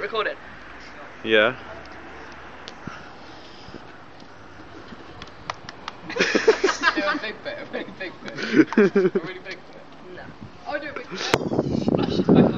recording? Yeah. Do a big bit, a really big bit. A really big bit. No. I'll do a big bit. Splash it back